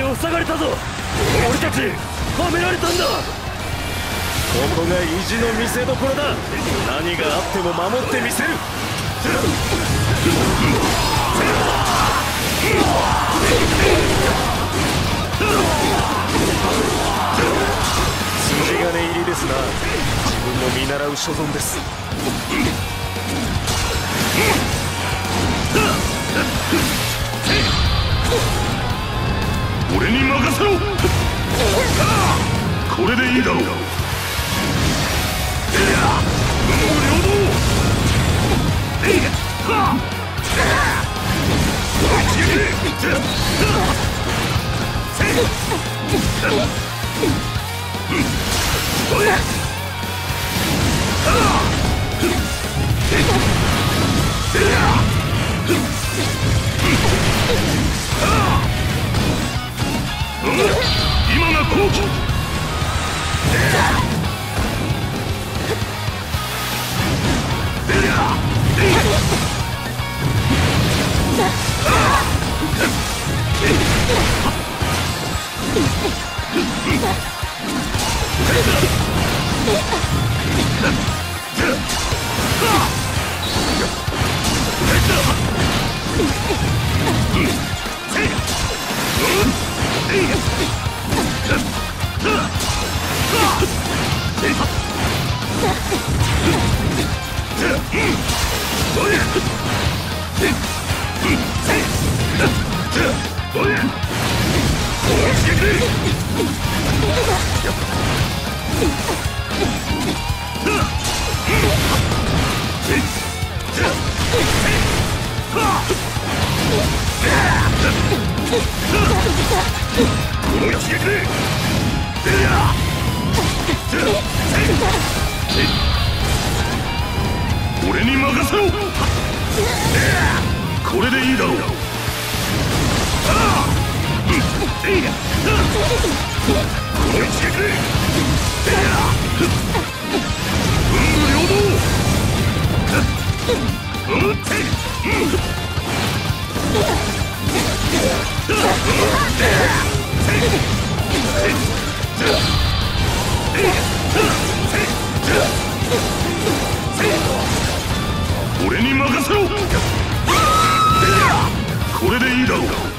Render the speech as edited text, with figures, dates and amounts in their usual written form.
を塞がれたぞ。俺たちはめられたんだ。ここが意地の見せ所だ。何があっても守ってみせる。筋金入りですな。自分も見習う所存です。 俺に任せろ。これでいいだろう。今が好機。俺に任せろ。これでいいだろう。この一撃で文武両道。俺に任せろ。これでいいだろう。